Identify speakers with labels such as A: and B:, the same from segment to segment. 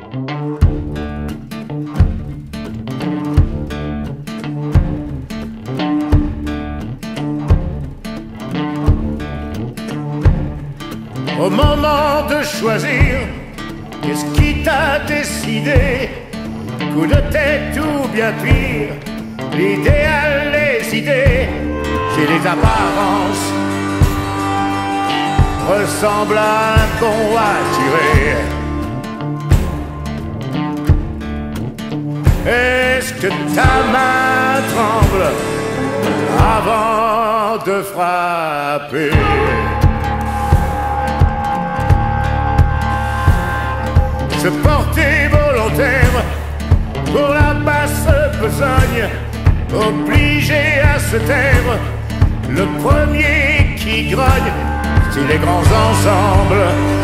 A: Au moment de choisir, qu'est-ce qui t'a décidé? Coup de tête ou bien pire, l'idéal, les idées, j'ai les apparences, ressemblent à un pont à tirer. Est-ce que ta main tremble avant de frapper? Se porter volontaire pour la basse besogne, obligé à se taire, le premier qui grogne, si les grands ensemble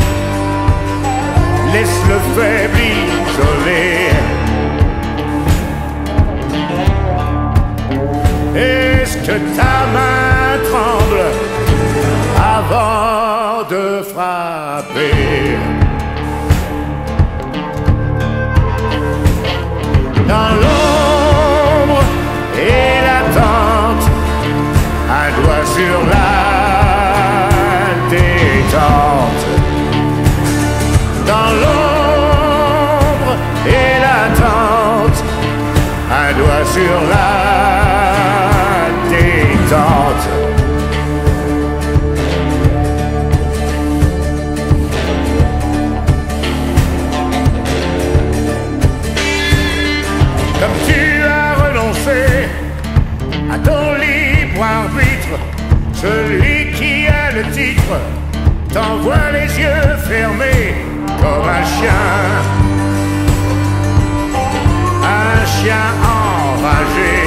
A: laissent le faible isolé. Est-ce que ta main tremble avant de frapper? Dans l'ombre et l'attente, un doigt sur la détente. Dans l'ombre et l'attente, un doigt sur la détente. Comme tu as renoncé à ton libre arbitre, celui qui a le titre t'envoie les yeux fermés comme un chien enragé.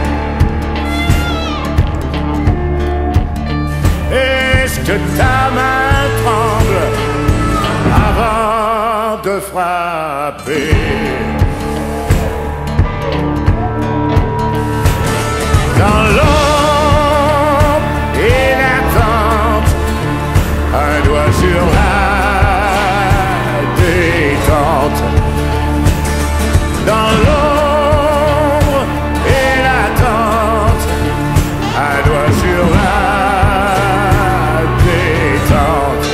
A: Est-ce que ta main tremble avant de frapper? Dans l'ombre et l'attente, un doigt sur la détente. Dans l'ombre et l'attente, un doigt sur la détente.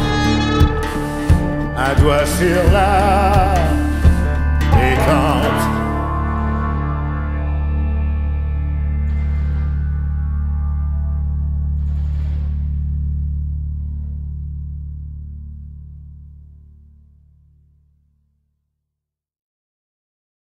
A: Un doigt sur la détente.